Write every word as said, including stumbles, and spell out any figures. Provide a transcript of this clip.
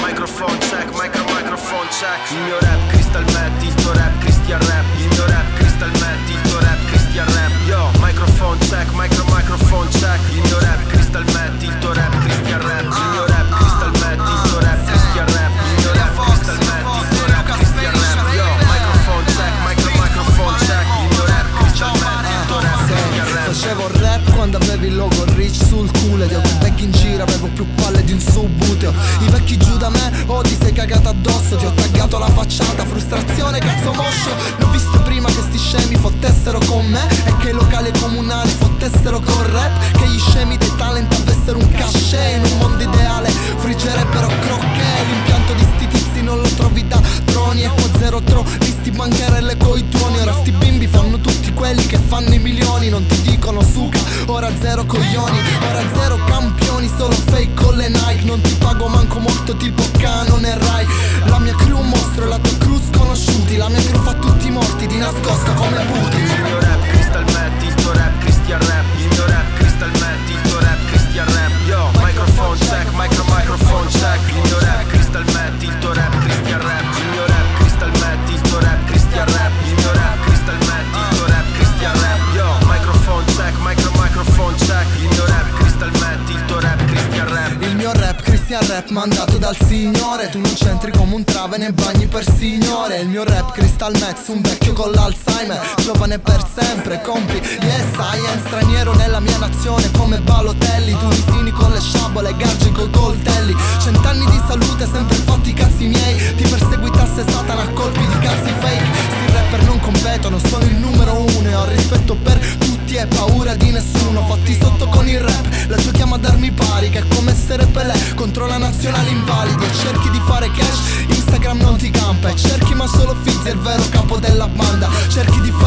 microphone check, micro microphone check. Il mio rap crystal metti, il tuo rap Christian rap. Il mio rap crystal metti, il tuo rap Christian rap. Yo, microphone check, micro microphone check. Il mio rap crystal metti, il tuo rap Christian rap. Il mio rap crystal metti, il tuo rap Christian rap. Il mio rap crystal metti, il tuo rap Christian rap. Yo, microphone check, micro microphone check. Il mio rap crystal metti, il tuo rap Christian rap. Facevo rap quando avevi il logo rich sul culo ed io con back in giro avevo più palle di un subbuteo. I vecchi giù da me, oh ti sei cagato addosso. Ti ho taggato la facciata, frustrazione, cazzo moscio. L'ho visto prima che sti scemi fottessero con me e che i locali comunali fottessero con rap. Che gli scemi dei talent avessero un cachet. In un mondo ideale friggerebbero crocchè. L'impianto di sti tizi non lo trovi da troni. E qua zero tro, listi bancherelle coi tuoni. Ora sti bimbi fanno tutti quelli che fanno i milioni. Non ti dicono suca, ora zero coglioni. Ora zero campioni, solo fake con le Nike. Non ti pago manco molto tipo Canon e Rai. La mia crew un mostro e la tua crew sconosciuti. La mia crew fa tutti morti di nascosto come Putin. Il mio rap crystal metti, il tuo rap Christian rap. Il mio rap crystal metti, il tuo rap Christian rap. Yo, microphone check, micro microphone check. Il mio rap crystal metti, il tuo rap Christian rap. Il mio rap crystal metti, il tuo rap Christian rap. Il mio rap crystal metti, il tuo rap Christian rap. Yo, microphone check, micro microphone check. Il mio rap crystal metti, il tuo rap Christian rap. Il mio rap Christian rap mandato dal signore. Tu non c'entri come un trave ne bagni per signore. Il mio rap Crystal Metz, un vecchio con l'Alzheimer, giovane per sempre, compi, yes I am straniero nella mia nazione come Balotelli. Tunisini con le sciabole, gargi coi coltelli. Cent'anni di salute, sempre fatti i cazzi miei. Ti perseguitasse Satana a colpi di cazzi fake. Sti rapper non competono, sono il numero uno e ho rispetto per tutti e paura di nessuno. Fatti sotto con il rap, la giochiamo a darmi pari, che è come essere Pelé contro la nazionale invalidi. E cerchi di fare cash, Instagram non ti campa. E cerchi ma solo Fizzy è il vero capo della banda. Cerchi di fare